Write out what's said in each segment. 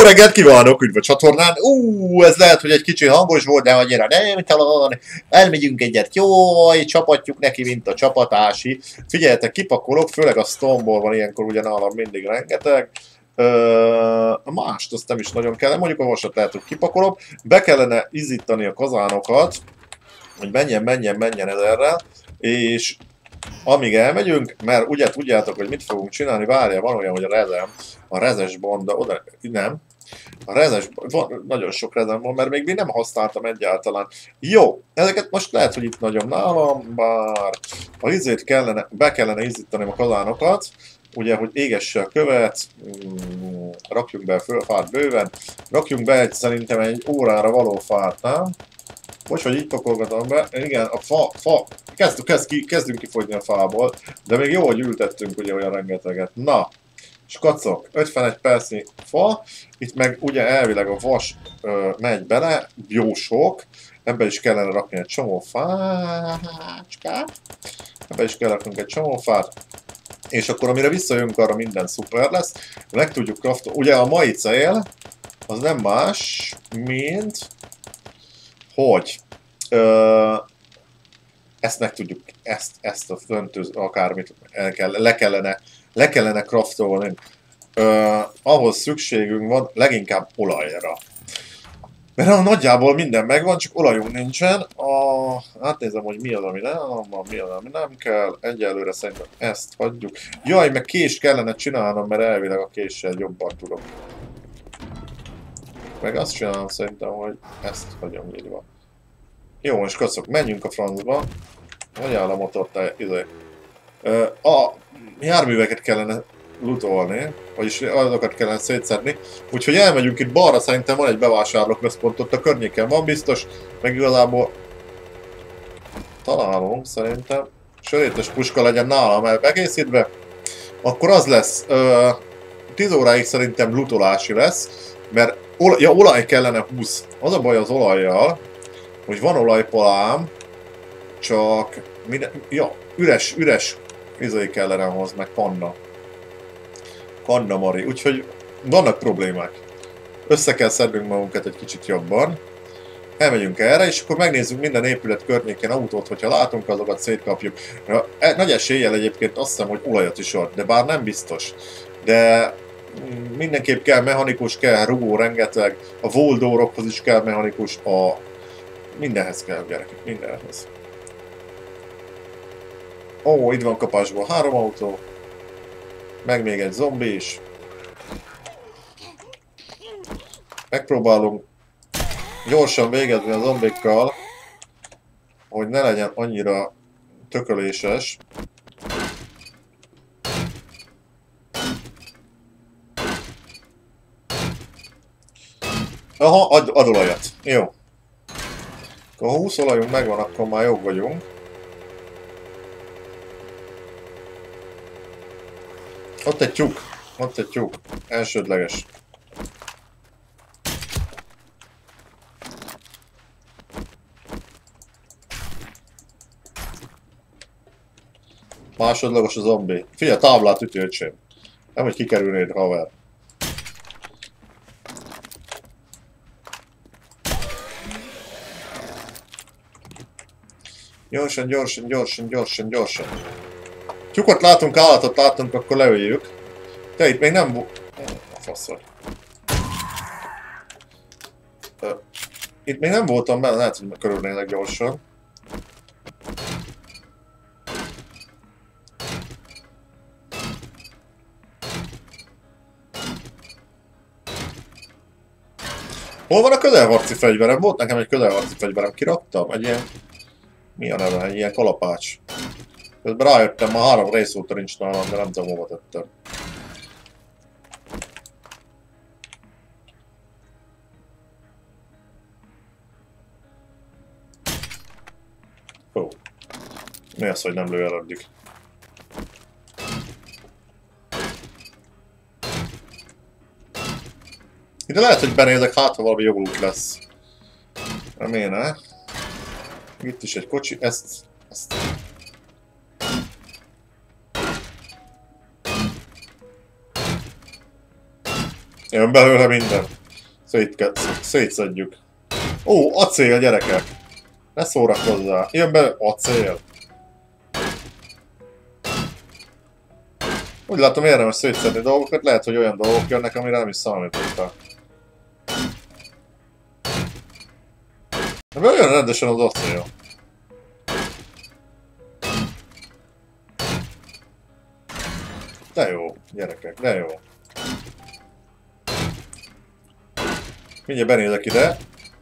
reggelt kívánok, üdv a csatornán! Ez lehet, hogy egy kicsi hangos volt, de annyira nem talán. Elmegyünk egyet, jaj, csapatjuk neki, mint a csapatási. Figyeljetek, kipakolok, főleg a Stormból van ilyenkor ugyanálam mindig rengeteg. A mást azt nem is nagyon kell, mondjuk a vasat lehet, hogy kipakolok. Be kellene izzítani a kazánokat, hogy menjen ezerrel, és amíg elmegyünk, mert ugye tudjátok, hogy mit fogunk csinálni, várjál, van olyan, hogy a rezes banda, oda, nem, a rezes, van, nagyon sok rezem van, mert még nem használtam egyáltalán. Jó, ezeket most lehet, hogy itt nagyon nálam, bár a izét kellene, be kellene izzítani a kazánokat, ugye, hogy égesse a követ, rakjunk be a fát bőven, rakjunk be szerintem egy órára való fát, nem? Most, hogy így pakolgatom be, igen, a fa, kezdünk kifogyni a fából, de még jó, hogy ültettünk ugye olyan rengeteget. Na, skacok, 51 percnyi fa, itt meg ugye elvileg a vas megy bele, jó sok, ebbe is kellene rakni egy csomó fácskát, ebbe is kell raknunk egy csomó fát, és akkor amire visszajönk, arra minden szuper lesz, meg tudjuk craftolni. Ugye a mai cél, az nem más, mint hogy ezt meg tudjuk, ezt a föntőz, akármit le kellene craftolni. Ahhoz szükségünk van leginkább olajra. Mert nagyjából minden megvan, csak olajunk nincsen. Átnézem, hogy mi az, ami nem kell. Egyelőre szerintem ezt hagyjuk. Jaj, meg kést kellene csinálnom, mert elvileg a késsel jobban tudok. Meg azt csinálom szerintem, hogy ezt hagyom így van. Jó, most kacok, menjünk a francba. Hogy áll a motor, te izé. A járműveket kellene lootolni, vagyis azokat kellene szétszedni. Úgyhogy elmegyünk itt balra, szerintem van egy bevásárlóközpont, ott a környéken van biztos, meg igazából találunk szerintem. Sörétes puska legyen nálam elkészítve. Akkor az lesz, 10 óráig szerintem lootolási lesz, mert olaj kellene 20. Az a baj az olajjal, hogy van olajpalám, csak üres izé kellene ahhoz, meg panna mari, úgyhogy vannak problémák. Össze kell szednünk magunkat egy kicsit jobban. Elmegyünk erre, és akkor megnézzük minden épület környékén autót, hogyha látunk, azokat szétkapjuk. Nagy eséllyel egyébként azt hiszem, hogy olajat is ad, de bár nem biztos. De mindenképp kell mechanikus, kell rugó rengeteg, a voldórokhoz is kell mechanikus, mindenhez kell, gyerekek, mindenhez. Ó, itt van kapásból 3 autó. Meg még egy zombi is. Megpróbálunk gyorsan végezni a zombikkal, hogy ne legyen annyira tököléses. Aha, ad olajat. Jó. Ha 20 olajunk megvan, akkor már jobb vagyunk. Ott egy tyúk, elsődleges. Másodlagos a zombi. Figyelj, táblát üti, öcsém. Nem, hogy kikerülnéd, haver. Gyorsan. Tyúkot látunk, állatot látunk, akkor leöljük. De itt még nem... A faszor. Itt még nem voltam benne, lehet, hogy körülnének gyorsan. Hol van a közelharci fegyverem? Volt nekem egy közelharci fegyverem, kiraktam? Egy ilyen... Mi a neve? Egy ilyen kalapács. Közben rájöttem, már 3 rész óta nincs nálam, de nem tudom, hova tettem. Ó. Mi az, hogy nem lő el addig? Ide lehet, hogy benézek, hát ha valami jogult lesz. Remélem. Itt is egy kocsi, ezt... Jön belőle minden. Szétszedjük. Ó, acél, gyerekek! Ne szórakozzál! Jön belőle acél! Úgy látom, érdemes szétszedni dolgokat, lehet, hogy olyan dolgok jönnek, amire nem is számítottak. De olyan rendesen az acél. De jó, gyerekek, de jó. Mindjárt benézek ide.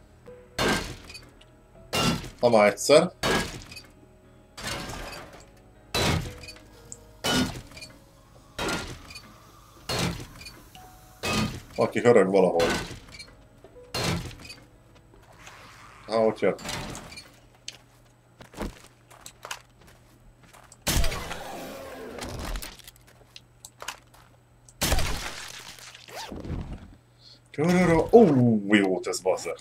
Ha már egyszer. Aki hörög valahol. Ott jön. Jó ez bazzer.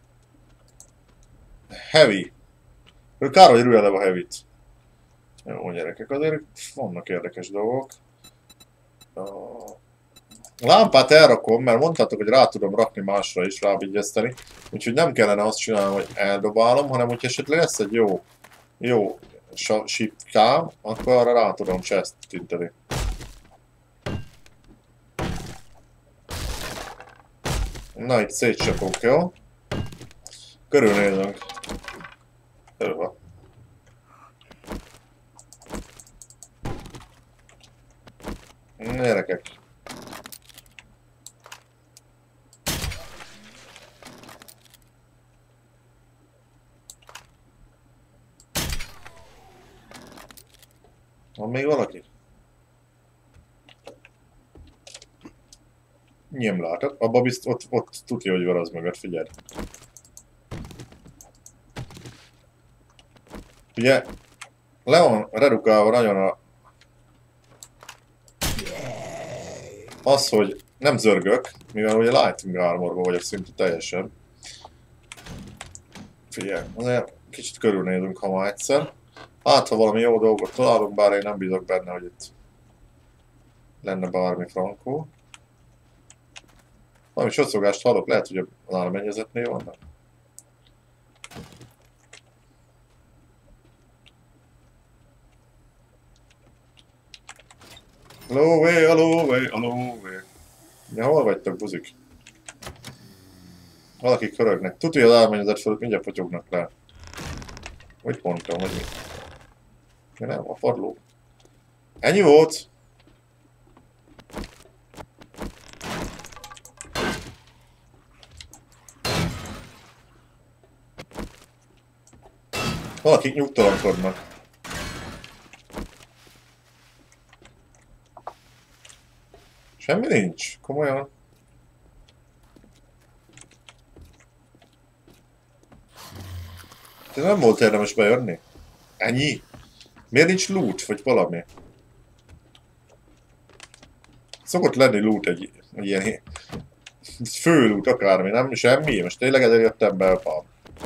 Heavy. Kár, hogy rüjelem a heavy-t. Jó gyerekek, azért vannak érdekes dolgok. A lámpát elrakom, mert mondtátok, hogy rá tudom rakni másra is, rávigyezteni. Úgyhogy nem kellene azt csinálni, hogy eldobálom, hanem hogy esetleg lesz egy jó sipkám, akkor arra rá tudom chestinteni. Na, itt szétcsapok, jó? Körülnézünk. Jó van. Gyerekek. Van még valaki? Nem látod. Abba biztos ott tudja, hogy van az mögött, figyeld. Ugye, le van redukálva nagyon az, hogy nem zörgök, mivel ugye Lightning Armorban vagyok szinte teljesen. Figyelj, azért kicsit körülnézünk, ha már egyszer. Hát, ha valami jó dolgot találunk, bár én nem bízok benne, hogy itt lenne bármi frankó. Valami socogást hallok, lehet, hogy a álmennyezetnél vannak. Lóvé. Ja, hol vagytok, buzik? Valakik hörögnek. Tudja, az álmennyezet fölött mindjárt potyognak rá. Hogy mondtam, hogy mi? Ja, nem, a padló. Ennyi volt! Valakik nyugtalankodnak. Semmi nincs, komolyan. De nem volt érdemes bejönni? Ennyi? Miért nincs loot, vagy valami? Szokott lenni loot egy ilyen fő loot, akármi, nem semmi. Most tényleg ezért jöttem be a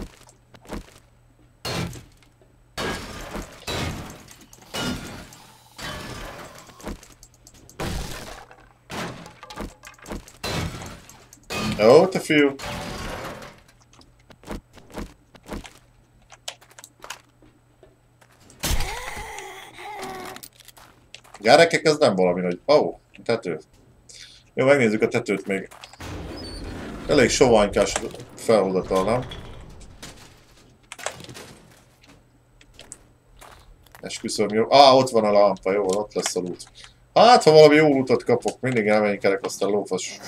Jó, te fiú! Gyerekek, ez nem valami nagy... Ó, tető. Jó, megnézzük a tetőt még. Elég soványkás felhozatal, nem? Esküszöm, jó. Ott van a lámpa, jó, ott lesz a loot. Hát, ha valami jó lootot kapok, mindig elménykelek, aztán lófasz.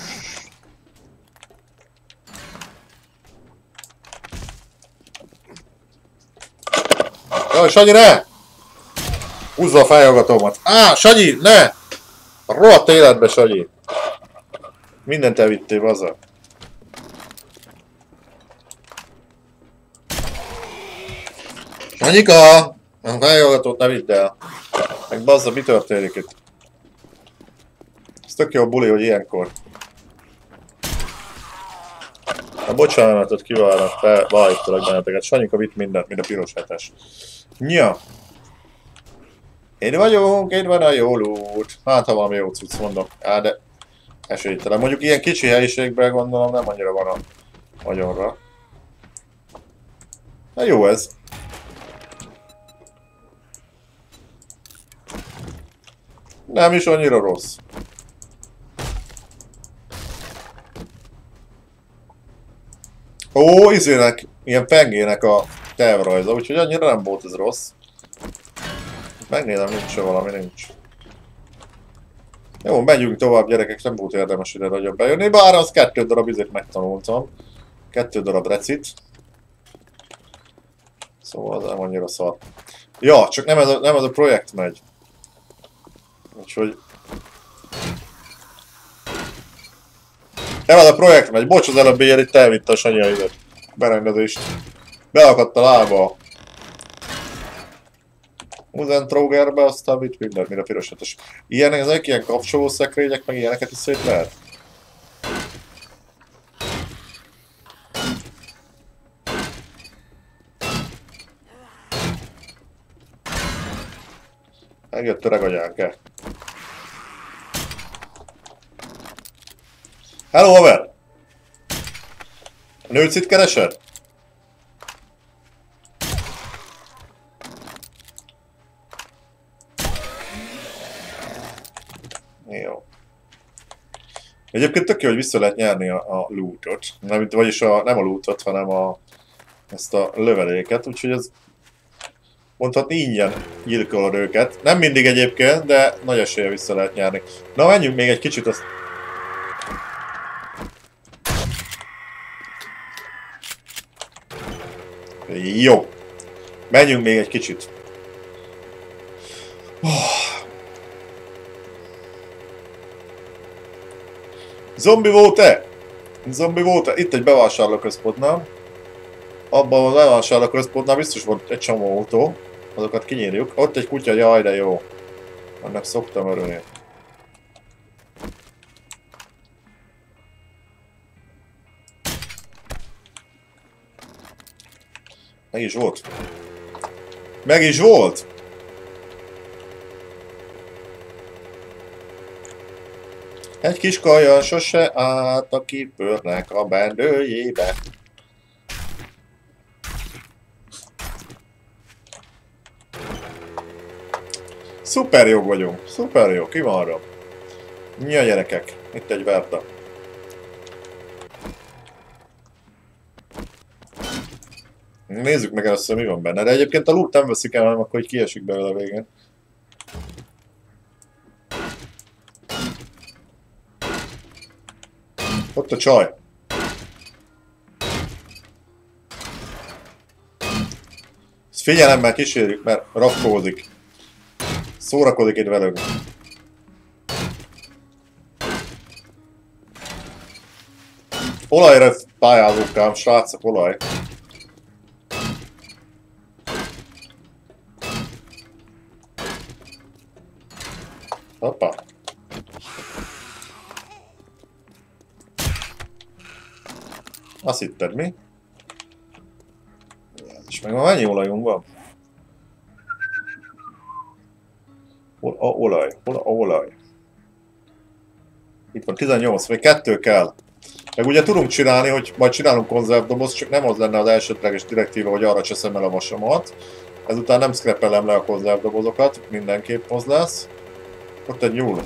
Jaj, Sanyi, ne! Húzza a fejhallgatómat. Sanyi, ne! A rohadt életbe, Sanyi! Mindent elvittél, haza. Sanyika! A fejhallgatót ne vidd el. Meg bazza, mi történik itt? Ez tök jó buli, hogy ilyenkor. A bocsánatot kívánok, beállítalak benneteket. Sanyika vitt mindent, mind a piros hetes. Ja. Itt vagyunk, itt van a jó loot. Hát, ha valami jó cucc mondom. De Esélytelen. Mondjuk ilyen kicsi helyiségben gondolom nem annyira van a vagyonra. Na jó ez. Nem is annyira rossz. Ó, izének, ilyen pengének a tervrajza, úgyhogy annyira nem volt ez rossz. Megnézem, nincs-e valami, nincs. Jó, megyünk tovább, gyerekek, nem volt érdemes ide nagyobb bejönni, bár az 2 darab izét megtanultam. 2 darab recit. Szóval az nem annyira szar. Ja, csak nem ez a projekt megy. Úgyhogy... Nem ez a projekt megy, bocs, az előbb ilyen itt elvitte a Sanyi időt. Berendezést. Beakadt a lába. Uzentrógerbe, aztán mit minden, mire pirosatos. Ezek ilyen kapcsolószekrények, meg ilyeneket is szét lehet? Megjött öreg agyánk-e? Hello, haver! Nőt itt keresed? Jó. Egyébként tök jó, hogy vissza lehet nyerni a lootot. Vagyis nem a lootot, hanem ezt a löveléket, úgyhogy ez mondhatni ingyen gyilkolod őket. Nem mindig egyébként, de nagy esélye vissza lehet nyerni. Na, menjünk még egy kicsit azt... Jó. Menjünk még egy kicsit. Zombi volt-e? Zombi volt-e? Itt egy bevásárlóközpontnál. Abban a bevásárlóközpontnál biztos volt egy csomó autó. Azokat kinyírjuk. Ott egy kutya, jaj de jó. Annak szoktam örülni. Meg is volt. Meg is volt! Egy kis kaja sose állt a kipörnek a bendőjébe. Szuper jó vagyunk, szuper jó, ki van arra? Mi a gyerekek? Itt egy Verta. Nézzük meg először, mi van benne, de egyébként a loot nem veszik el, hanem akkor így kiesik belőle a végén. Ott a csaj. Ezt figyelemmel kísérjük, mert rakkózik. Szórakozik itt velünk. Olajra pályázunk ám, srácok, olaj. Hoppá. Azt hitted, mi? És meg mennyi olajunk van? Olaj. Hol a olaj? Itt van 18, még 2 kell. Meg ugye tudunk csinálni, hogy majd csinálunk konzervdobozt, csak nem az lenne az elsődleges direktíva, hogy arra cseszem el a vasamat. Ezután nem scrapelem le a konzervdobozokat, mindenképp az lesz. Ott egy nyúl.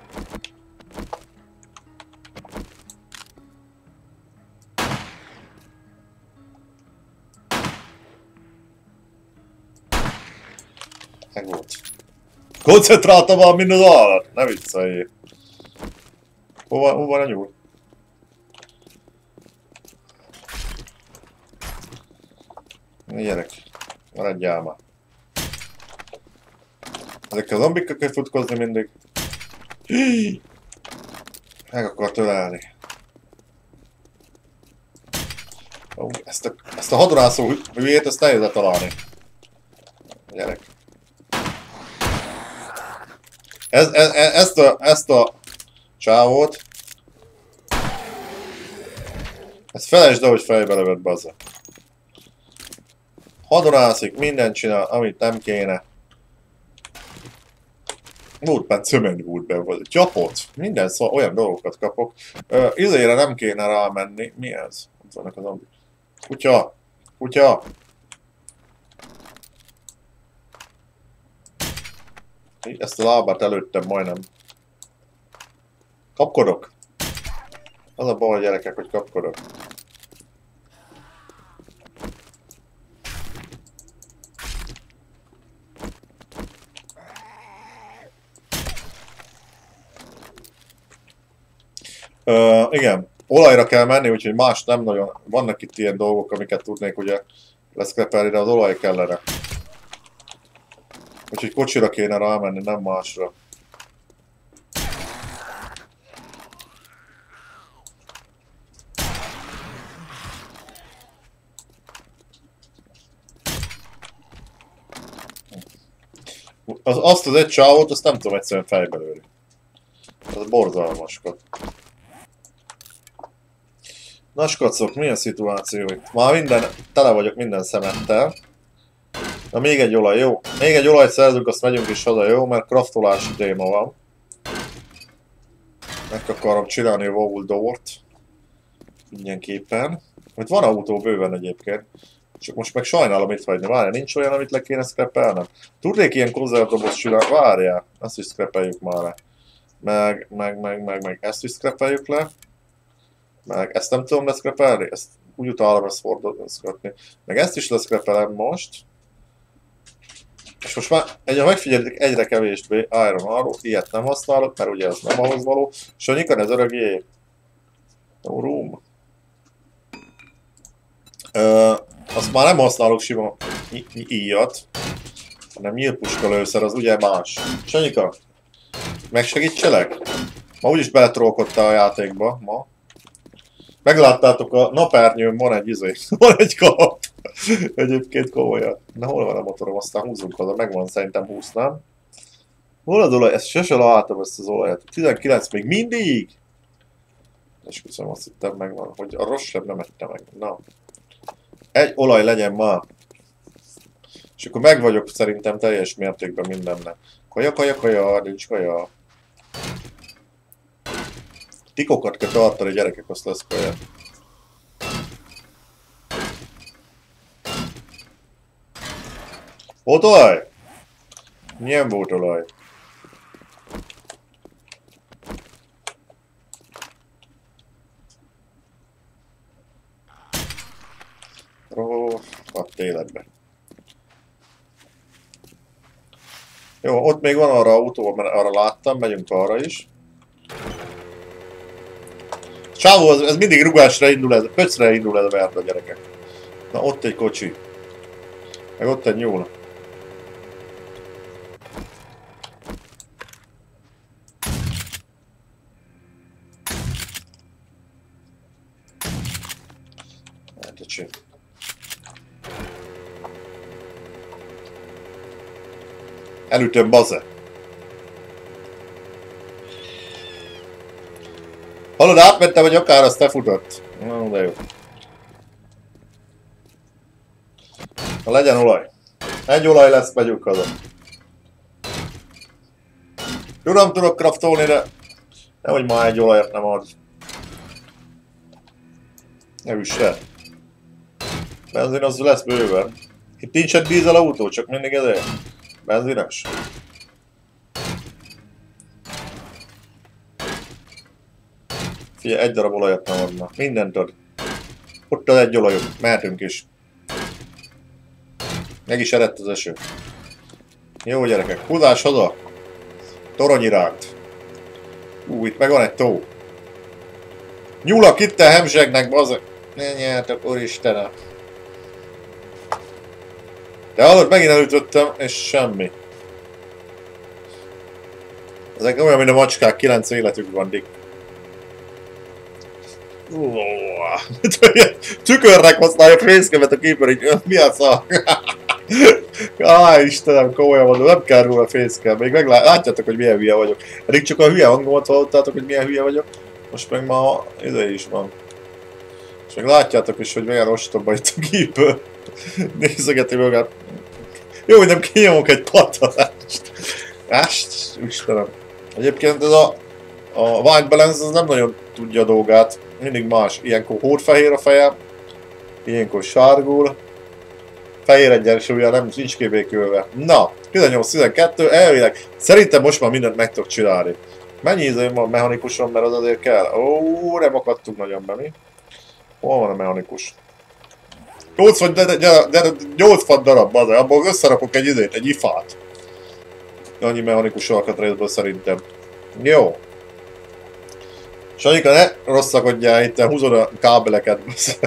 Meg volt. Koncentráltabban, mint az állat! Ne vicceljél! Hol van a nyúl? Gyerek, maradjál már. Ezekkel a zombikkal kell futkozni mindig. Meg akart ölelni. Ezt a hadonászó hülyét, ezt nehéz találni. Gyerek. Ezt a csávót. Ezt felejtsd el, hogy fejbe lövött, bazza. Hadonászik, mindent csinál, amit nem kéne. Notepad Cement vagy csapot. Minden szó, olyan dolgokat kapok. Izére nem kéne rámenni. Mi ez? Ott vannak az zombik. Kutya! Kutya! Ezt a lábát előttem majdnem. Kapkodok. Az a baj, gyerekek, hogy kapkodok. Igen, olajra kell menni, úgyhogy más nem nagyon. Vannak itt ilyen dolgok, amiket tudnék ugye leszkrepelni, de az olaj kellene. Úgyhogy kocsira kéne rámenni, nem másra. Azt az egy csávót, azt nem tudom egyszerűen fejbe lőni. Ez borzalmaskod. Na skacok, milyen szituáció itt? Már minden, tele vagyok minden szemettel. Na még egy olaj, jó. Még egy olajt szerzünk, azt megyünk is haza, jó? Mert craftolási téma van. Meg akarom csinálni a Wall-Door-t. Mindenképpen. Itt van autó bőven egyébként. Csak most meg sajnálom itt hagyni. Várjál, nincs olyan, amit le kéne scrapelnem? Tudnék ilyen konzervdobozt csinálni? Várjál, ezt is scrapeljük már le. Meg ezt is scrapeljük le. Meg ezt nem tudom leszkrepelni, ezt úgy utálom ezt fordítani. Meg ezt is leszkrepelem most. És most már megfigyelitek egyre kevésbé Iron Arrow, ilyet nem használok, mert ugye ez nem ahhoz való. És a Nikon ez öreg jé. No room. Azt már nem használok sima íjat, hanem nyílpuska lőszer, az ugye más. Sanyika, megsegítselek? Ma úgyis beletrólkodtál a játékba, ma. Megláttátok, a napernyőn van egy van egy kap. Egyébként komolyan. Na hol van a motorom, aztán húzunk haza, megvan szerintem 20, nem? Hol az olaj? Ezt sose láttam ezt az olajat. 19 még mindig? És köszönöm, azt hittem megvan, hogy a rossz sem nem ette meg. Na. Egy olaj legyen már. És akkor meg vagyok szerintem teljes mértékben mindennek. Kaja, nincs kaja. Tikokat kell tartani, gyerekek, azt lesz kaja. Volt olaj? Milyen volt olaj? Hadd életbe. Jó, ott még van arra autó, mert arra láttam, megyünk arra is. Csávó, ez mindig rugásra indul, ez pöcre indul ez a verda, gyerekek. Na, ott egy kocsi. Meg ott egy nyúl. Hát, öcsém. Elütöm, baze. Hallod, átmentem, hogy akár azt te futott. Na, de jó. Ha legyen olaj. Egy olaj lesz, megyünk haza. Tudom, tudok craftolni, de nehogy már egy olajat nem ad. Ne üsse. Benzin az lesz bőven. Itt nincs egy dízel autó, csak mindig ezért. Benzines. Figyelj, egy darab olajat nem adna. Mindent ad. Ott az egy olajunk. Mehetünk is. Meg is eredt az eső. Jó gyerekek, húzás haza! Torony iránt. Itt meg van egy tó. Nyúlak itt a hemzsegnek, bazeg. Ne nyertek, úristenem. De hallod, megint elütöttem, és semmi. Ezek olyan, mint a macskák, 9 életük van, Dick. Tükörnek használja fészkemet a képer, így mi a szar? Istenem, komolyan mondom, nem kell róla fészkel. Még látjátok, hogy milyen hülye vagyok. Eddig csak a hülye hangomat hallottátok, hogy milyen hülye vagyok. Most meg ma ide is van. És meg látjátok is, hogy milyen ostoba itt a képer. Nézegeti magát. Jó, hogy nem kinyomok egy pattanást. Ást, Istenem. Egyébként ez a white balance az nem nagyon tudja a dolgát. Mindig más. Ilyenkor hódfehér a feje, ilyenkor sárgul. Fehér egyensúlya nem nincs kibékülve. Na, 18-12, elvileg. Szerintem most már mindent meg tudok csinálni. Mennyi izém van mechanikuson, mert az azért kell. Ó, nem akadtunk nagyon be, mi? Hol van a mechanikus? 80 darab, bazd, abból összerakok egy izét, egy ifát. Annyi mechanikus alkatrészből szerintem. Jó. Sanyika, ne rosszakodjál itt, húzod a kábeleket.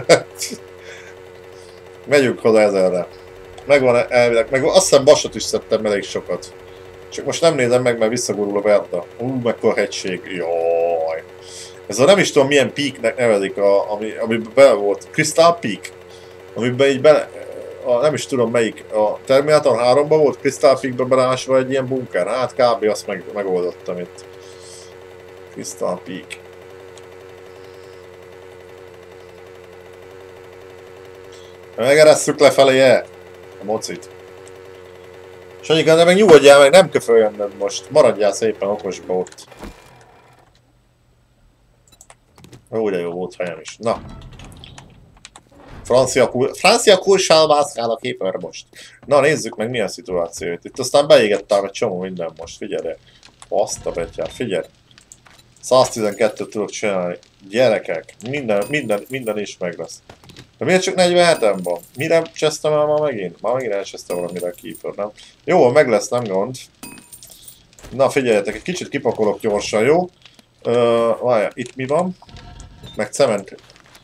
Megyünk haza 1000-re. Megvan elvileg, meg azt hiszem vasat is szedtem elég sokat. Csak most nem nézem meg, mert visszagurul a Verda. Mekkora hegység. Jaj. Ez a nem is tudom milyen peaknek nevezik, amiben bele volt. Crystal Peak. Amiben így bele... nem is tudom melyik. A Terminator 3-ban volt Crystal Peakbe belásva egy ilyen bunker. Hát kb. Azt megoldottam itt. Crystal Peak. Megeresszük lefelé-e? A mocit. Sanyika, de meg nyugodjál meg, nem köföljönöd most. Maradjál szépen okosba ott. Ó, de jó volt helyem is. Na. Francia kurssal mászkál a képerre most. Na, nézzük meg mi a szituáció itt. Itt aztán beégettem egy csomó minden most. Figyelj, azt a betyár, figyelj. 112-t tudok csinálni. Gyerekek, minden is meg lesz. De miért csak 47-en van? Mire csesztem el ma megint? Már megint elcsesztem valamire a Keeper, nem? Jó, meg lesz, nem gond. Na figyeljetek, egy kicsit kipakolok gyorsan, jó? Várjál, itt mi van? Meg cement.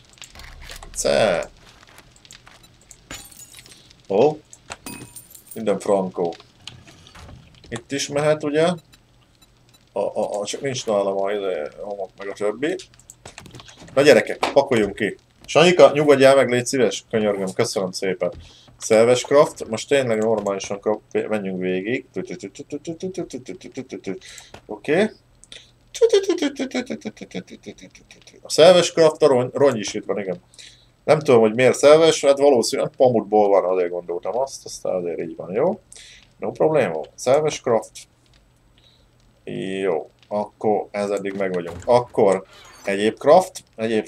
Ó. Minden frankó. Itt is mehet, ugye? Csak nincs nálam a homok meg a többi. Na gyerekek, pakoljunk ki. Sanyika, nyugodjál meg, légy szíves, könyörgöm, köszönöm szépen. Szerves craft, most tényleg normálisan menjünk végig. Oké. A szerves craft a rongy is itt van, igen. Nem tudom, hogy miért szerves, hát valószínűleg pamutból van, azért gondoltam azt, aztán azért így van, jó? No probléma. Szerves craft. Jó, akkor ez eddig meg vagyunk. Akkor egyéb craft.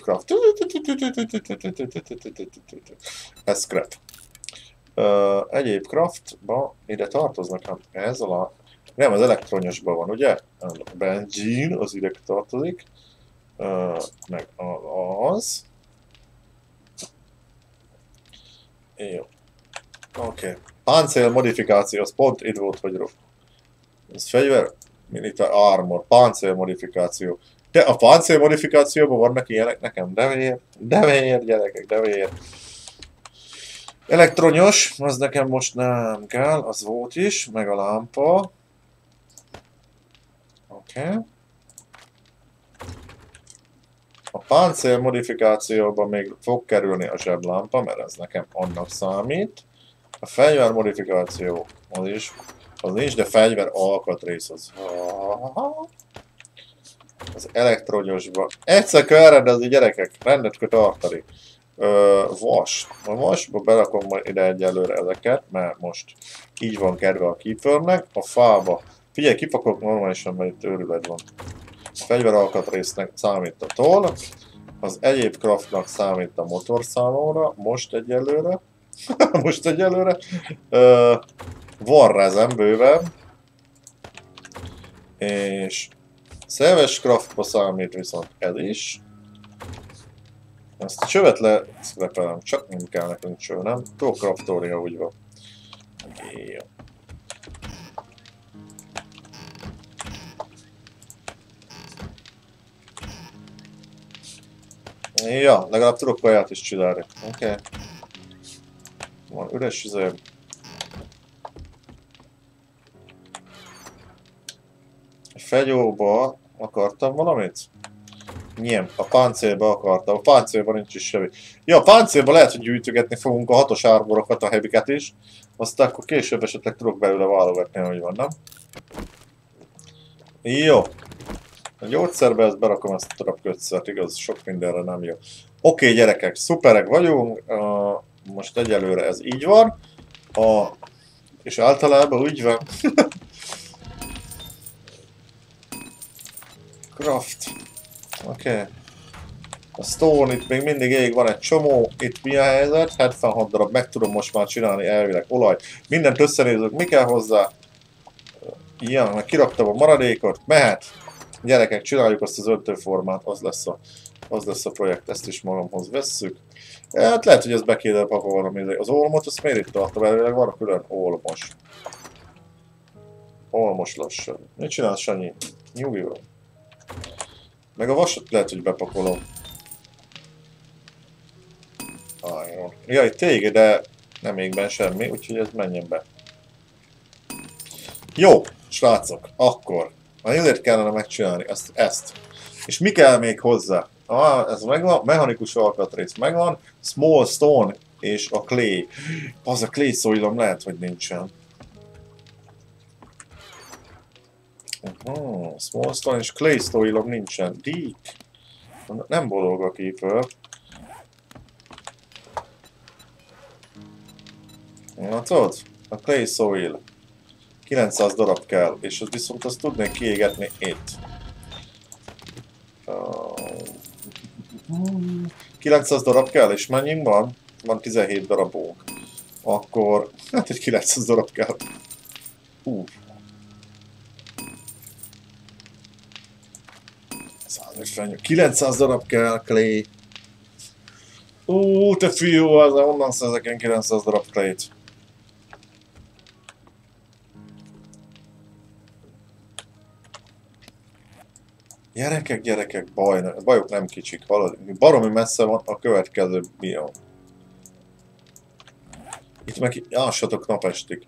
Ez scrap. Egyéb craftba ide tartoznak, hát ez alá. Nem, az elektronyosban van, ugye? A benzin, az ide tartozik. Meg az. Jó. Oké. Páncél modifikáció, az pont itt volt, hogy ez fegyver. Military armor, páncél modifikáció. De a páncél modifikációban vannak ilyenek nekem, de vér, gyerekek, de vér. Elektronyos, az nekem most nem kell, az volt is, meg a lámpa. Oké. A páncél modifikációban még fog kerülni a zseblámpa, mert ez nekem annak számít. A fegyver modifikáció, az nincs, de fegyver alkatrész az. Az elektronyosban. Egyszer kell elrendezni, gyerekek, rendet kell tartani. Vas. A vasba berakom majd ide egyelőre ezeket, mert most így van kedve a Keepernek. A fába. Figyelj, kipakolok normálisan, mert itt őrület van. A fegyver alkatrésznek számít a toll. Az egyéb craftnak számít a motorszámomra, most egyelőre. Most egyelőre. Van rezem bőven. És szerves craftba számít viszont ez is. Ezt a csövet leszkrepelem, csak nem kell nekünk cső, nem? Tudok craftolni, ha úgy van. Jó. Ja, legalább tudok kaját is csinálni. Oké. Van üres üzem. Fegyóba akartam valamit? Nem, a páncélba akartam. A páncélban nincs is semmi. Ja, a páncélban lehet, hogy gyűjtögetni fogunk a 6-os árborokat, a heavyket is. Aztán akkor később esetleg tudok belőle válogatni, hogy van, nem? Jó. A gyógyszerbe ezt berakom ezt a darabkötszert, igaz, sok mindenre nem jó. Oké, gyerekek, szuperek vagyunk. Most egyelőre ez így van. És általában úgy van. Craft. Oké. Okay. A stone itt még mindig ég van egy csomó. Itt mi a helyzet? 76 darab. Meg tudom most már csinálni elvileg. Olaj. Mindent összenézzük. Mi kell hozzá? Ja, meg kiraktam a maradékot. Mehet. Gyerekek, csináljuk azt az öntőformát. Az lesz a projekt. Ezt is magamhoz vesszük. Hát lehet, hogy ezt be kéne pakolnom. Az olmot, azt miért itt tartom? Elvileg van a külön olmos. Olmos lassan. Mit csinálsz, Sanyi? Nyugi van. Meg a vasat lehet, hogy bepakolom. Iron. Jaj, téged, de nem még benne semmi, úgyhogy ez menjen be. Jó, srácok, akkor. Ezért kellene megcsinálni ezt. És mi kell még hozzá? Ez megvan, mechanikus alkatrész megvan, small stone és a clay. Az a clay szóilom lehet, hogy nincsen. Small stone és clay szóilom nincsen. Deep. Nem boldog a keeper. Na tudod, a clay soil 900 darab kell, és az viszont azt tudnék kiégetni itt. 900 darab kell, és mennyink van? Van 17 darabunk. Akkor, hát egy 900 darab kell. 900 darab kell, clay. Te fiú, onnan szerzek én 900 darab clay-t. Gyerekek, bajok nem kicsik, hallod? Baromi messze van a következő biom. Itt meg ássatok napestig.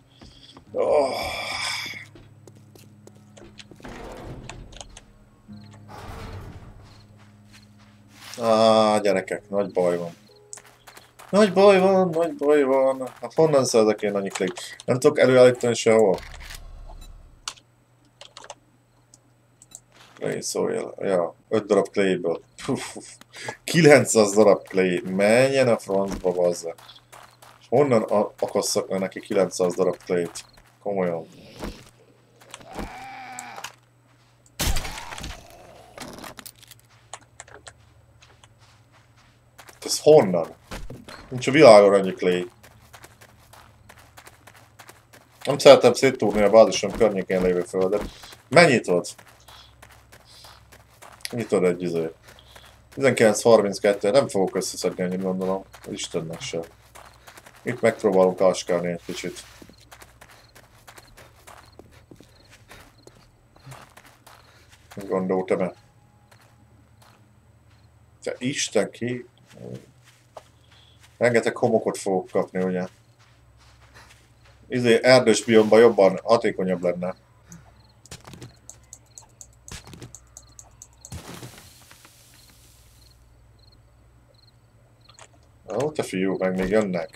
Gyerekek, nagy baj van. Nagy baj van. Hát honnan szerzek én annyi klik? Nem tudok előállítani sehol. Clay soil. Ja, 5 darab clayből. 900 darab clay. Menjen a francba, bazza. Honnan akasszak le neki 900 darab clay-t? Komolyan. Ez honnan? Nincs a világon annyi clay. Nem szeretem széttúrni a bázisom környékén lévő földet. Mennyit ad? Nyitod egy izé. 19.32, nem fogok összeszedni annyit, gondolom. Istennek sem. Itt megpróbálunk áskálni egy kicsit. Gondoltam-e? Te Isten ki... Rengeteg homokot fogok kapni, ugye? Izé, erdős biomban jobban, hatékonyabb lenne. Ó, te fiú, meg még jönnek.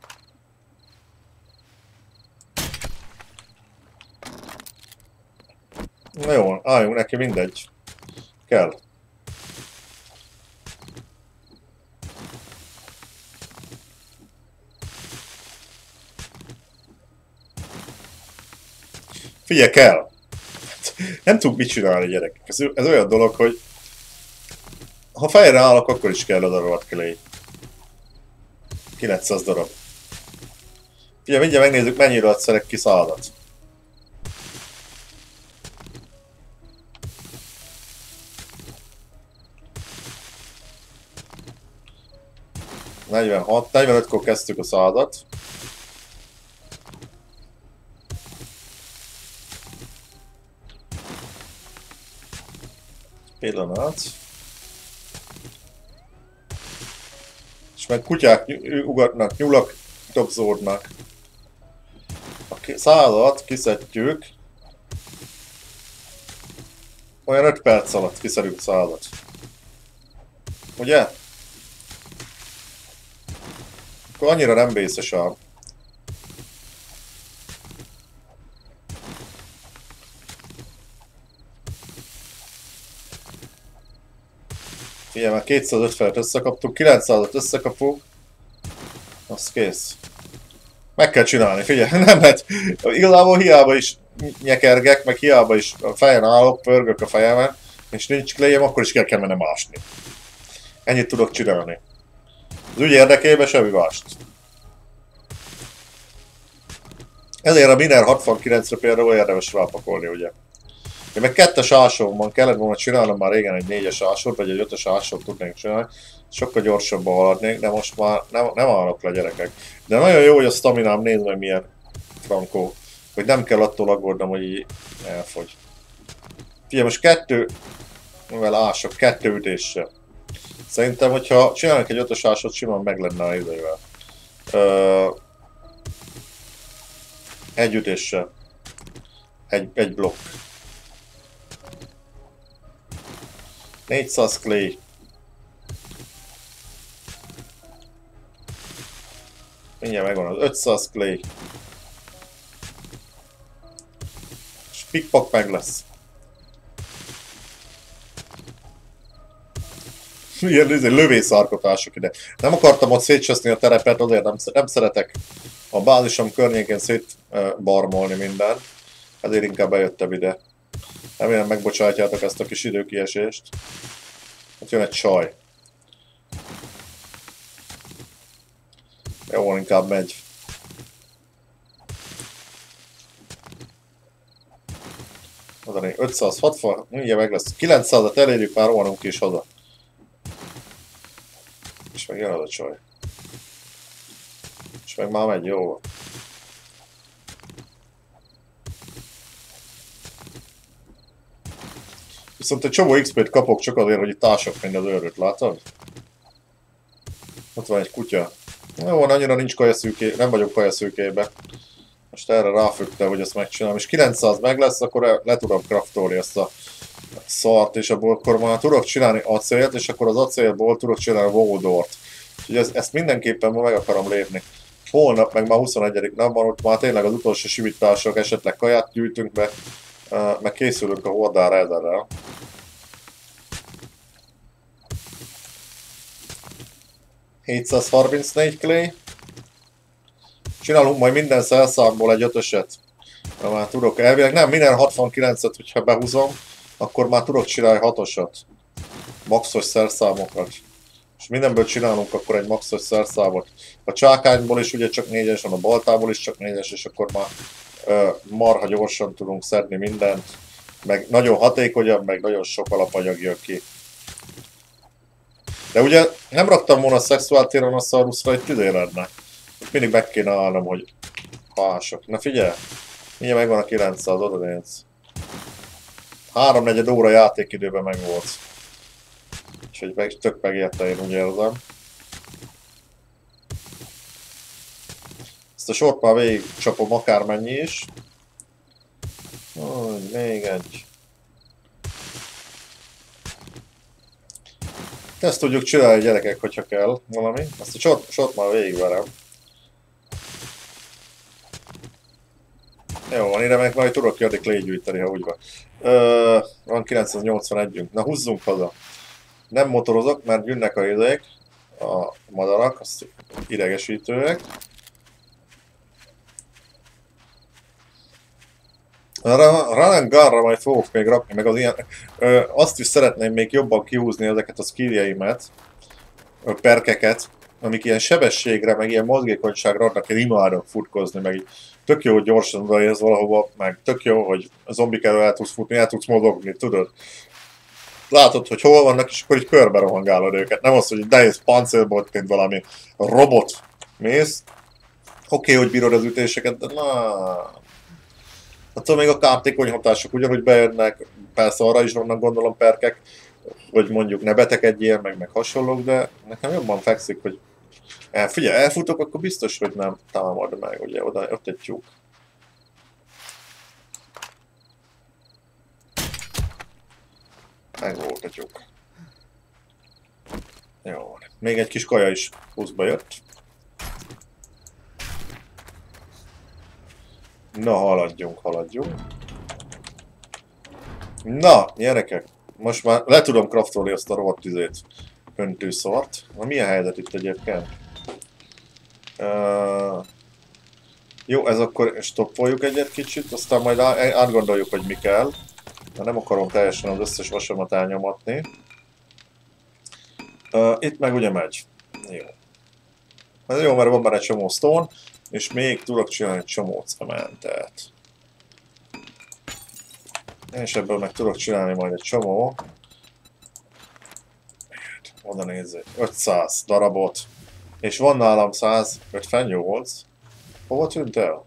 Na jó, álljunk neki, mindegy. Kell. Figyelj, kell! Nem tudok mit csinálni, gyerekek. Ez olyan dolog, hogy ha fejre állok, akkor is kell a darabat clay. 900 darab. Figyelj, mindjárt megnézzük, mennyire adszerek ki szádat. ...46, 45-kor kezdtük a szádat. Pillanat. És meg kutyák ugatnak, nyulak dobzódnak. A szádat kiszedjük. Olyan 5 perc alatt kiszedjük a szádat. Ugye? Akkor annyira nem vészes ám. Figyelj, már 250-et összekaptuk, 900-at összekapunk. Az kész. Meg kell csinálni, figyelj, nem lehet. Igazából hiába is nyekergek, meg hiába is a fejen állok, pörgök a fejemen. és nincs claim, akkor is kell mennem ásni. Ennyit tudok csinálni. Az ügy érdekében semmi mást. Ezért a Miner 69-re például érdemes rápakolni, ugye. Én meg 2-es ásomban kellett volna csinálnom már régen egy 4-es ásort, vagy egy 5-es ásort tudnék csinálni. Sokkal gyorsabban haladnék, de most már nem állok le, gyerekek. De nagyon jó, hogy a staminám nézd meg milyen frankó. Hogy nem kell attól aggódnom, hogy így elfogy. Figyelj, most 2, mivel ások, 2 ütéssel. Szerintem, hogyha csinálnak egy 5-ös ásot, simán meg lenne a izével. Egy ütéssel. Egy blokk. 400 clay. Mindjárt megvan az 500 clay. És pikpak meg lesz. Ilyen lövészárkotások ide. Nem akartam ott szétcseszni a terepet, azért nem szeretek a bázisom környékén szétbarmolni minden. Ezért inkább bejöttem ide. Remélem megbocsátjátok ezt a kis időkiesést. Ott jön egy csaj. Jó, inkább megy. Mondani, 560, mindjárt meg lesz. 900-at elérjük, már rohanunk is haza. És meg jön az a csaj. És meg már megy, jó. Viszont egy csomó XP-t kapok csak azért, hogy itt társak mind az őröt, látod? Ott van egy kutya. Jó, annyira nincs kajaszűké, nem vagyok kajaszűkébe. Most erre ráfügtem, hogy ezt megcsinálom. És 900 meg lesz, akkor le tudom craftolni ezt a szart, és abból akkor már tudok csinálni acélt, és akkor az acélból tudok csinálni Voldort. Úgyhogy ezt mindenképpen meg akarom lépni. Holnap, meg már 21. napban, ott már tényleg az utolsó simítások, esetleg kaját gyűjtünk be, meg készülünk a hordára ezerrel. ...734 clay. Csinálunk majd minden szerszámból egy 5-öset. Már tudok elvileg, nem, minden 69-et, hogyha behúzom, akkor már tudok csinálni 6-osat. Maxos szerszámokat. És mindenből csinálunk akkor egy maxos szerszámot. A csákányból is ugye csak 4-es, a baltából is csak 4-es, és akkor már marha gyorsan tudunk szedni mindent. Meg nagyon hatékonyabb, meg nagyon sok alapanyag jön ki. De ugye nem raktam volna a szexuáltéren a szaruszra, egy tüdér lenne. Mindig meg kéne állnom, hogy pások. Na figyelj! Mindjárt megvan a 900, oda néz. 3-4 óra játékidőben meg volt. Úgyhogy tök megérte, én úgy érzem. Ezt a sort már végig csapom akármennyi is. Még egy. Ezt tudjuk csinálni, gyerekek, hogyha kell valami. Ezt a sort már végigverem. Jó, van, ide meg majd tudok jönni légyűjteni, ha úgy van. Van 981-ünk. Na, húzzunk haza. Nem motorozok, mert jönnek a izék, a madarak, azt idegesítőek. Run and gunra majd fogok még rakni, meg az ilyen... azt is szeretném még jobban kihúzni ezeket a skilljeimet, perkeket, amik ilyen sebességre, meg ilyen mozgékonyságra adnak, én imádok futkozni, meg így tök jó, hogy gyorsan odaérsz valahova, meg tök jó, hogy a zombik elől el tudsz futni, el tudsz mozogni, tudod? Látod, hogy hol vannak, és akkor így körbe rohangálod őket. Nem az, hogy nehéz páncélból, mint valami robot mész. Oké, hogy bírod az ütéseket, de na... Attól még a kártékony hatások ugyanúgy bejönnek, persze arra is vannak gondolom perkek, hogy mondjuk ne betegedjél, meg hasonlók, de nekem jobban fekszik, hogy figyelj, elfutok, akkor biztos, hogy nem támad meg, ugye, ott egy tyúk. Meg volt a tyúk. Jó, még egy kis kaja is pluszba jött. Na, haladjunk. Na, gyerekek, most már le tudom craftolni azt a rohadt öntőszart. Na, milyen helyzet itt egyébként? Jó, ez akkor stoppoljuk egyet kicsit, aztán majd átgondoljuk, hogy mi kell. de nem akarom teljesen az összes vasamat elnyomatni. Itt meg ugye megy. Jó. Ez jó, mert van már egy csomó stone, és még tudok csinálni egy csomó cementet. És ebből meg tudok csinálni majd egy csomó. Oda nézzék, 500 darabot. És van nálam 158. Hova tűnt el?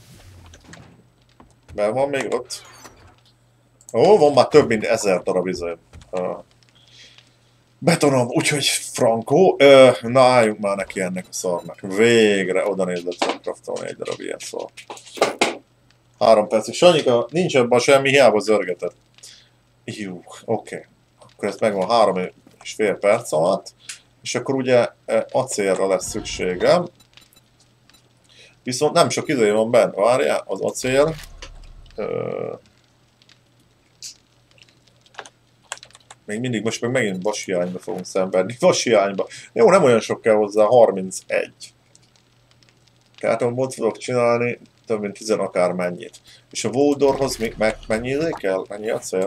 Mert van még ott. Ó, van már több mint 1000 darab betonom, úgyhogy frankó. Na álljunk már neki ennek a szarnak. Végre oda nézve tudom kraftolni egy darab ilyen szar. 3 percig. Sanyika, nincs ebben semmi, hiába zörgetett. Jó, oké. Akkor ez megvan 3,5 perc alatt. És akkor ugye acélra lesz szükségem. Viszont nem sok idő van benne. Várjál, az acél. Még mindig, most meg megint vashiányba fogunk szenvedni. Vashiányba. Jó, nem olyan sok kell hozzá, 31. Kátombot fogok csinálni, több mint 10 akármennyit. És a Voldorhoz még mennyi kell? Mennyi acél?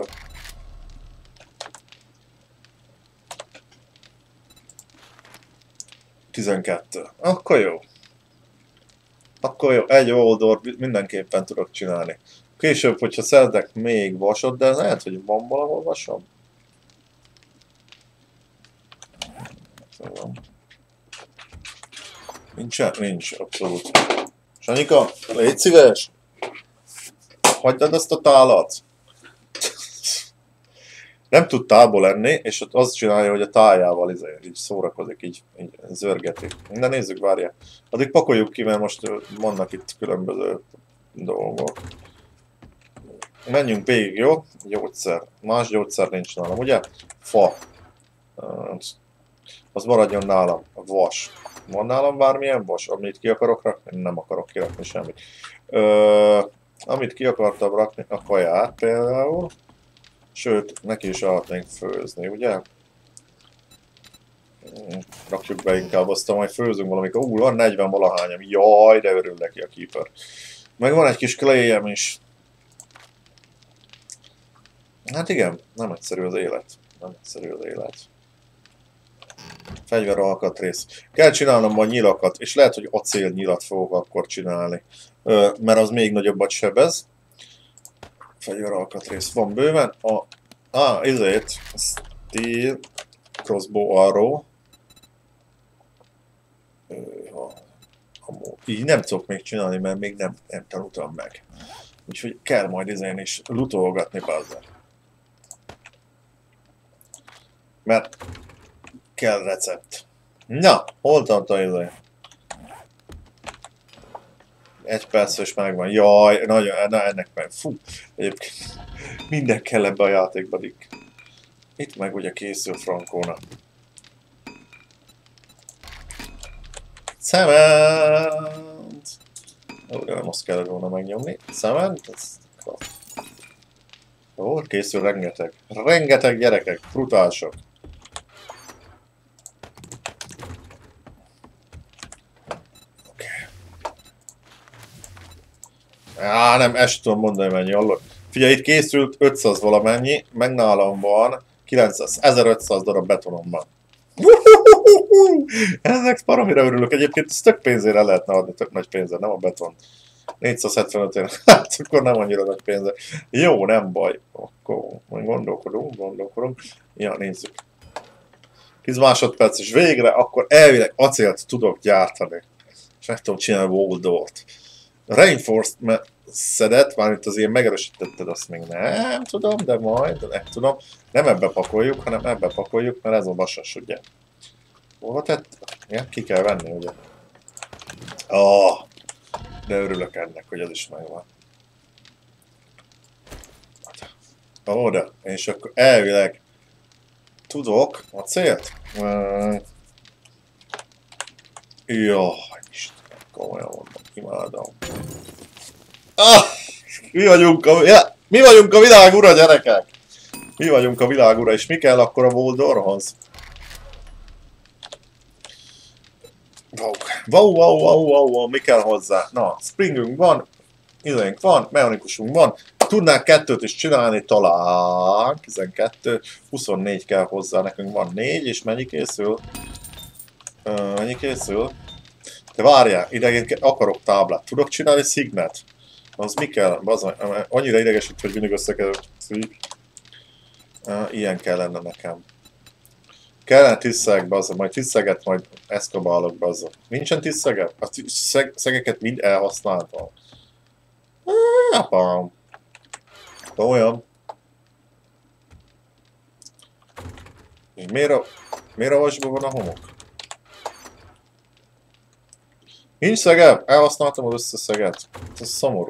...12. Akkor jó. Akkor jó, egy Voldor mindenképpen tudok csinálni. Később, hogyha szeretek még vasot, de lehet, hogy van valahol vasom. Nincsen? Nincs, abszolút. Sanyika, légy szíves! Hagyd azt a tálat! Nem tud tálból lenni, és ott azt csinálja, hogy a tájával így szórakozik, így zörgeti. De nézzük, várja. Addig pakoljuk ki, mert most vannak itt különböző dolgok. Menjünk végig, jó? Gyógyszer. Más gyógyszer nincs nálam, ugye? Fa. Az maradjon nálam. Vas. Van nálam bármilyen vas? Amit ki akarok rakni? Nem akarok kirakni semmit. Amit ki akartam rakni, a kaját például. Sőt, neki is lehetnénk főzni, ugye? Rakjuk be inkább azt, majd főzünk valamikor. Van 40 valahányam. Jaj, de örül neki a keeper. Meg van egy kis clayem is. Hát igen, nem egyszerű az élet. Nem egyszerű az élet. Fegyveralkatrész. Kell csinálnom majd nyilakat, és lehet, hogy acél nyilat fogok akkor csinálni. Mert az még nagyobbat sebez. Fegyveralkatrész van bőven. Ezért Steel Crossbow Arrow. Így nem tudok még csinálni, mert még nem tanultam meg. Úgyhogy kell majd ezen is lutolgatni bazzal. Mert kell recept. Na, hol tart a izé? 1 perces megvan. Jaj, nagyon, na ennek meg. Fú, egyébként minden kell ebbe a játékba, Dick. Itt meg ugye készül frankóna. Cement! Ó, de nem azt kellett volna megnyomni. Cement? Ó, készül rengeteg. Rengeteg gyerekek, brutálsok. Nem, ezt tudom mondani, mennyi hallod. Figyelj, itt készült 500 valamennyi, meg nálam van 900, 1500 darab betonom van. Ezek baromira örülök. Egyébként ez tök pénzére lehetne adni, tök nagy pénzre, nem a beton. 475 hát akkor nem annyira nagy pénzre. Jó, nem baj. Akkor majd gondolkodunk. Ja, nézzük. 10 másodperc és végre, akkor elvileg acélt tudok gyártani. És meg tudom csinálni Voldort. Reinforced szedet, mármint az ilyen megerősítetted, azt még nem tudom, de majd, nem tudom. Nem ebbe pakoljuk, hanem ebbe pakoljuk, mert ez a vasas, ugye. Hova tett? Ja, ki kell venni, ugye. De örülök ennek, hogy ez is megvan. Oda, és akkor elvileg tudok a célt. Jaj, Istenem, komolyan mondom, imádom. Mi vagyunk a világ ura, gyerekek! Mi vagyunk a világ ura, és mi kell akkor a Voldorhoz? Wow, mi kell hozzá? Na, springünk van, izénk van, mechanikusunk van, Tudnánk kettőt is csinálni talán. 12, 24 kell hozzá, nekünk van 4, és mennyi készül? Mennyi készül? De várjál, idegenként akarok táblát. Tudok csinálni Signet? Az mi kell? Bazony, annyira idegesít, hogy mindig összekeverik. Ilyen kellene nekem. Kellene tiszteg, bazzak, majd tiszteget, majd eszkabálok, bazzak. Nincsen tiszteget? A szegeket mind elhasználtam. Apám. Olyan. És miért a vasban van a homok? Nincs szegem? Elhasználtam az összes szeget. Ez szomorú.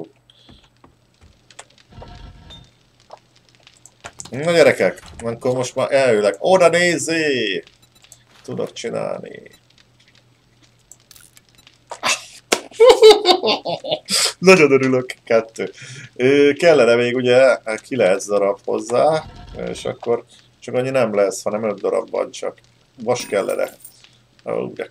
Na gyerekek, akkor most már elülök. Oda nézzé! Tudok csinálni. Nagyon örülök, 2. Kellene még ugye 9 darab hozzá, és akkor csak annyi nem lesz, hanem 5 darabban csak. Vas kellene. De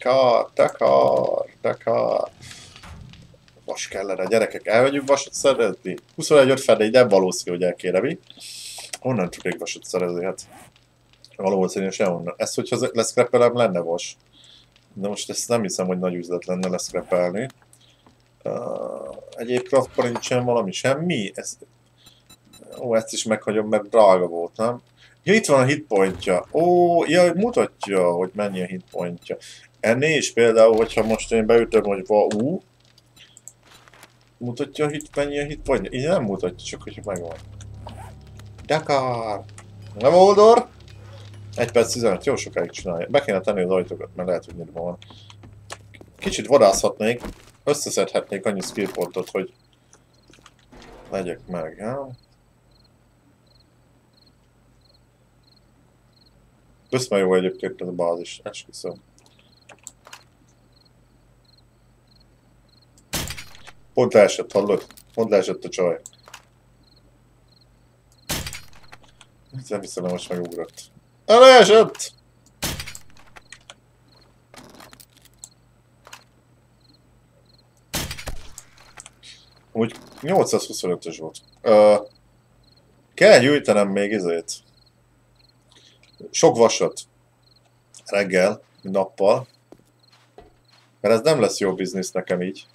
kár. Vas kellene, gyerekek, elmegyünk vasat szerezni? 21 fedély, nem valószínű, hogy el kéne mi. Honnan tudnék vasat szerezni? Hát valószínű sehonnan. Ezt, hogyha leszkrepelem, lenne vas. De most ezt nem hiszem, hogy nagy üzlet lenne leszkrepelni. Egyéb craftban nincsen valami, semmi? Ezt is meghagyom, mert drága volt, nem? Ja, itt van a hitpointja. Ja, mutatja, hogy mennyi a hitpointja. Ennél is például, hogyha most én beütöm, hogy mutatja, mennyi a hitpointja? Így nem mutatja, csak hogy megvan. Dakar! Nem oldor? 1 perc 15, jó sokáig csinálja. Be kéne tenni az ajtókat, mert lehet, hogy nyitva van. Kicsit vadászhatnék, összeszedhetnék annyi skillpontot, hogy legyek meg, ja? Össze jó egyébként ez a bázis, esküszöm. Pont leesett, hallod? Pont leesett a csaj. Nem hiszem, hogy most megugrott. Leesett! Úgy 825-ös volt. Kell gyűjtenem még izét. Sok vasat. Reggel, nappal. Mert ez nem lesz jó biznisz nekem így.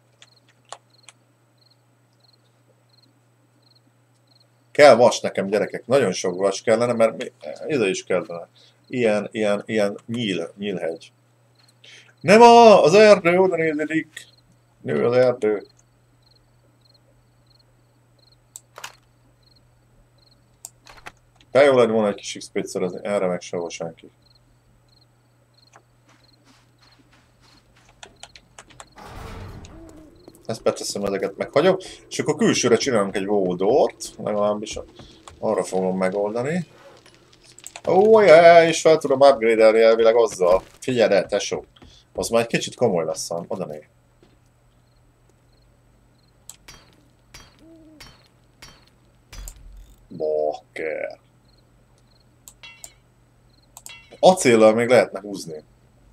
Kell vas nekem, gyerekek. Nagyon sok vas kellene, mert ide is kellene. Ilyen nyílhegy. Nem az erdő, oda néződik. Nő az erdő. Jó lett volna egy kis XP-t szerezni, erre meg sehol senki. Ezt beteszem, ezeket meghagyom, és akkor külsőre csinálunk egy Voldort, legalábbis arra fogom megoldani. És fel tudom upgrade-elni elvileg azzal. Figyeld el, tesó. Az már egy kicsit komoly lesz, oda né. Bakker. Acéllal még lehetne húzni.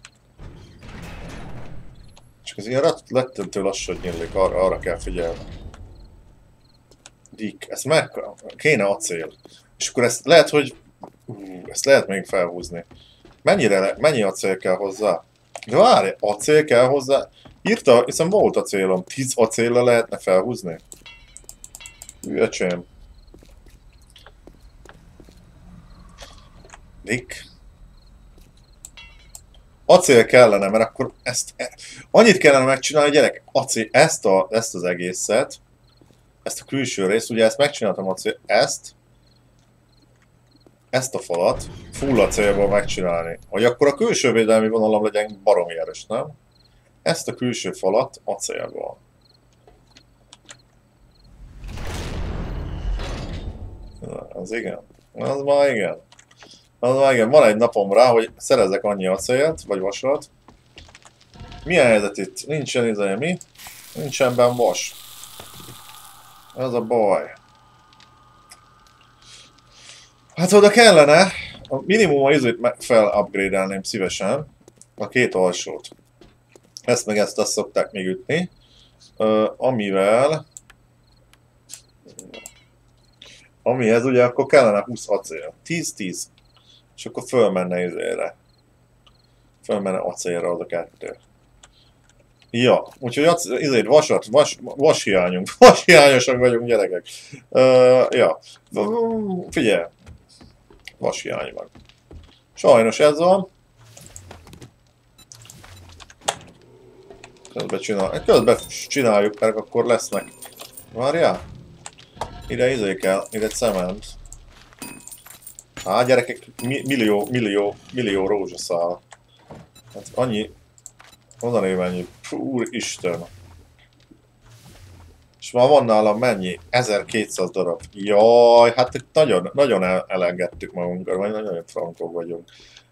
Csak ez ilyen rettentő lassan nyílik, arra kell figyelni. Dick, ezt meg kéne acél. És akkor ezt lehet, hogy... ezt lehet még felhúzni. Mennyi acél kell hozzá? De várj, acél kell hozzá? Írta, hiszen volt acélom. 10 acéllal lehetne felhúzni? Öcsém. Dick. Acél kellene, mert akkor annyit kellene megcsinálni, gyerek, acél, ezt az egészet, ezt a külső részt, ugye ezt megcsináltam acél, ezt a falat full acélból megcsinálni, hogy akkor a külső védelmi vonalam legyen baromi erős, nem? Ezt a külső falat acélból. Az igen. Az már igen. Van egy napom rá, hogy szerezzek annyi acélt, vagy vasat. Milyen helyzet itt? Nincsen ideje, mi? Nincsen benn vas. Ez a baj. Hát oda kellene, a minimum a izét fel-upgrade-elném szívesen. A 2 alsót. Ezt meg ezt szokták még ütni. Amivel... Amihez ugye akkor kellene 20 acél. 10-10. És akkor fölmenne izére. Fölmenne acélra az a kettő. Ja, úgyhogy izért vashiányunk. Vashiányosak vagyunk, gyerekek. Ja. Figyelj. Vashiány van. Sajnos ez van. Közben csináljuk, mert akkor lesznek. Várjál? Ide izé kell, ide cement. Gyerekek, millió rózsaszál. Hát annyi... Mondani mennyi? Úristen. És már van nálam mennyi? 1200 darab. Jaj, hát itt nagyon elengedtük magunkat, vagy nagyon frankok vagyunk.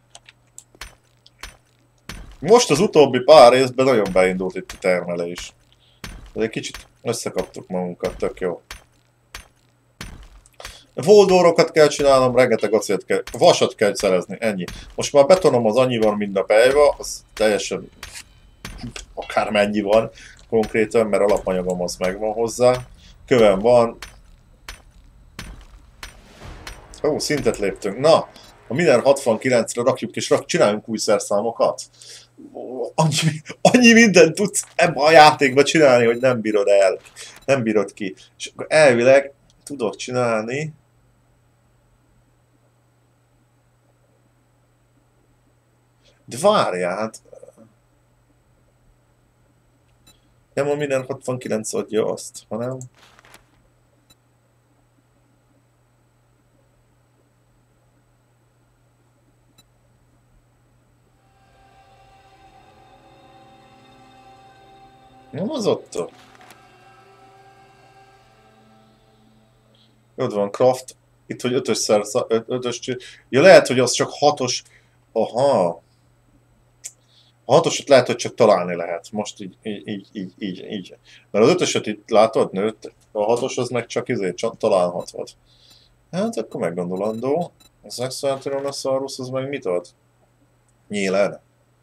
Most az utóbbi pár részben nagyon beindult itt a termelés. De egy kicsit összekaptuk magunkat, tök jó. Voldórokat kell csinálnom, rengeteg acélt kell, vasat kell szerezni, ennyi. Most már betonom az annyi van, mint a bejva, az teljesen akármennyi van konkrétan, mert alapanyagom az megvan hozzá. Kövem van. Ó, szintet léptünk. Na, a Miner 69-re rakjuk és csináljunk új szerszámokat. Annyi mindent tudsz ebben a játékban csinálni, hogy nem bírod el. Nem bírod ki. És akkor elvileg tudok csinálni. De várjál, hát... Nem a Miner 69 adja azt, hanem... Nem az ott. Ott van Craft. Itt, hogy 5-ös... Ja, lehet, hogy az csak 6-os... Aha. A 6-osat lehet, hogy csak találni lehet. Most így. Mert az 5-öset itt látod, nőtt. A 6-os az meg csak csak találhatod. Hát akkor meggondolandó. A Sexual Tyrannosaurus az meg mit ad? Nyílen.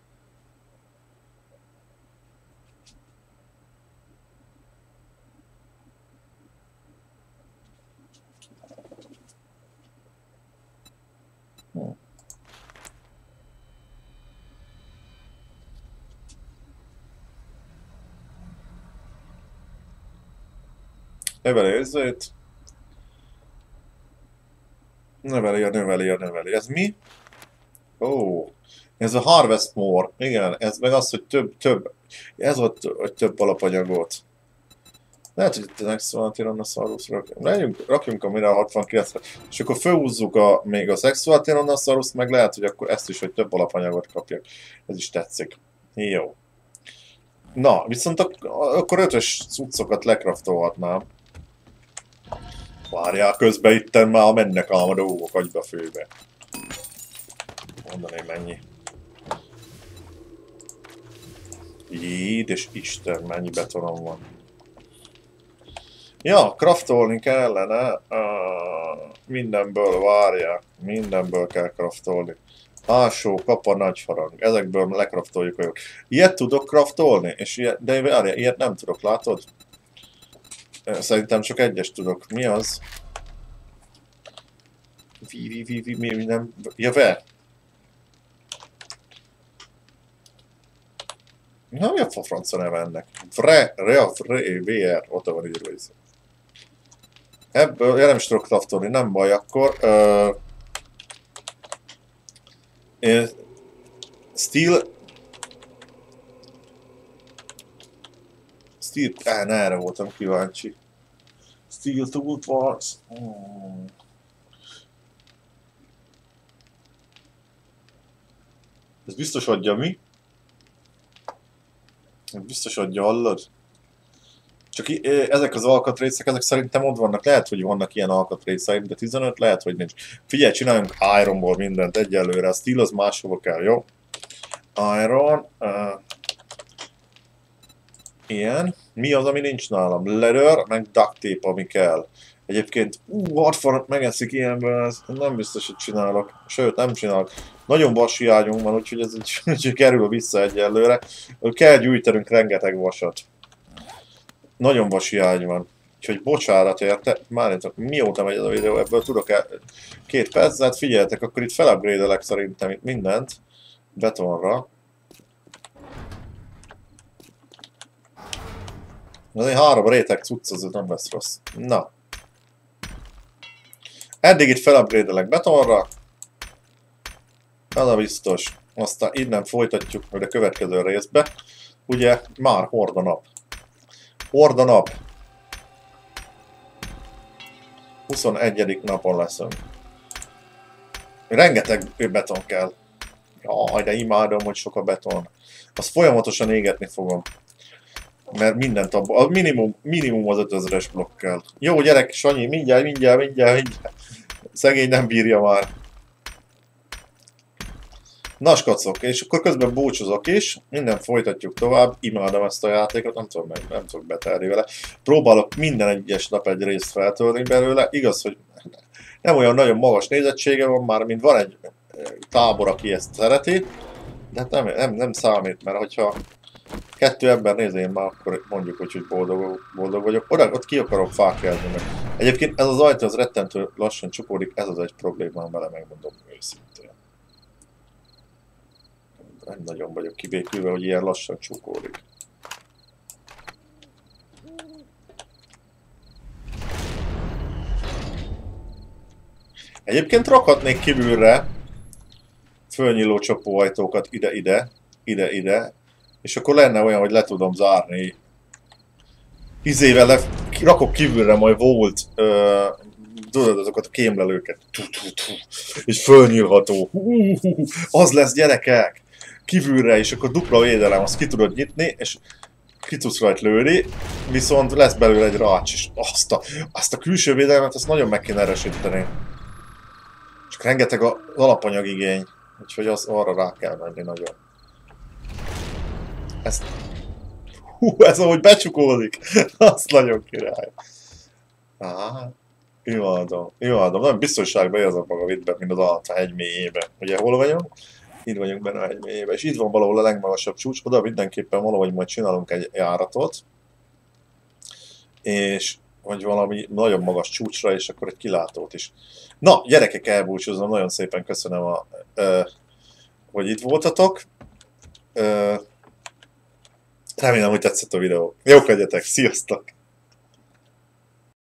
Növeli ezért. Növeli. Ez mi? Ó, ez a Harvest More. Igen, ez meg az, hogy több. Ez ott, hogy több alapanyagot. Lehet, hogy itt a Sexual Tyrannosaurus rakjunk a Miner 69-re, és akkor felhúzzuk még a Sexual Tyrannosaurus, meg lehet, hogy akkor ezt is, hogy több alapanyagot kapjak. Ez is tetszik. Jó. Na, viszont akkor 5-ös cuccokat lekraftolhatnám. Várjál, közben itten már mennek ám a dolgok agyba főbe. Mondaném mennyi. Jédes Isten, mennyi betonom van. Ja, kraftolni kellene. Mindenből várják. Mindenből kell kraftolni. Ásó, kapa, nagy harang. Ezekből lekraftoljuk a jók. Ilyet tudok kraftolni? És de várjál, ilyet nem tudok, látod? Szerintem csak egyes tudok. Mi az? Mi nem... Ja, ve! Na, mi a franca neve ennek? VR, ott van írva is. Ebből nem is tudok kraftolni, nem baj, akkor... Steel... erre voltam kíváncsi. Steel Toolbox. Ez biztos adja mi? Ez biztos adja, hallod? Csak ezek az alkatrészek, ezek szerintem ott vannak. Lehet, hogy vannak ilyen alkatrészek, de 15 lehet, hogy nincs. Figyelj, csináljunk Ironból mindent egyelőre. A Steel az máshova kell, jó? Iron. Ilyen. Mi az, ami nincs nálam? Leather, meg duct tape, ami kell. Egyébként, Warfarot megeszik ilyenből, ez nem biztos, hogy csinálok. Sőt, nem csinálok. Nagyon vasi ágyunk van, úgyhogy ez így kerül vissza egyelőre. Kell gyűjtenünk rengeteg vasat. Nagyon vasi ágy van. Úgyhogy bocsánat érte, már mióta megy ez a videó, ebből tudok -e 2 percet, figyeljetek, akkor itt felupgrade-elek szerintem itt mindent betonra. Azért 3 réteg cucc, az nem lesz rossz. Na. Eddig itt felupgrade-elek betonra. Az a biztos. Aztán innen folytatjuk majd a következő részbe. Ugye már hord a nap. Hord a nap. 21. napon leszünk. Rengeteg beton kell. Jaj, de imádom, hogy sok a beton. Azt folyamatosan égetni fogom. Mert mindent abban. A minimum az 5000-es blokk kell. Jó, gyerek, Sanyi, mindjárt. Szegény nem bírja már. Na, skacok, és akkor közben búcsúzok is. Minden folytatjuk tovább. Imádom ezt a játékot, nem tudok betelni vele. Próbálok minden egyes nap egy részt feltölteni belőle. Igaz, hogy nem olyan nagyon magas nézettsége van már, mint van egy tábor, aki ezt szereti. De hát nem számít, mert hogyha 2 ember nézi, én már akkor mondjuk, hogy boldog vagyok. Ott ki akarok fákjázni meg. Egyébként ez az ajtó az rettentő lassan csukódik, ez az egy problémám vele, megmondom őszintén. Nem nagyon vagyok kibékülve, hogy ilyen lassan csukódik. Egyébként rakhatnék kívülre fölnyíló csapóajtókat ide, és akkor lenne olyan, hogy le tudom zárni. Izével rakok kívülre majd volt, tudod, azokat a kémlelőket. És fölnyílható. Az lesz, gyerekek! Kívülre, és akkor dupla védelem, azt ki tudod nyitni, és ki tudsz rajta lőni, viszont lesz belőle egy rács, és azt a külső védelmet, azt nagyon meg kéne erősíteni. Csak rengeteg az alapanyagigény, úgyhogy az arra rá kell menni nagyon. Ez ahogy becsukódik, az nagyon király. Imádom. Nagyon biztonságban érzem magam itt, mint az alatt a hegy mélyében. Ugye hol vagyunk? Itt vagyunk benne a hegy mélyében, és itt van valahol a legmagasabb csúcs, oda mindenképpen valahogy majd csinálunk egy járatot. És vagy valami nagyon magas csúcsra, és akkor egy kilátót is. Na, gyerekek, elbúcsúzom, nagyon szépen köszönöm, hogy itt voltatok. Remélem, hogy tetszett a videó. Jók legyetek, sziasztok!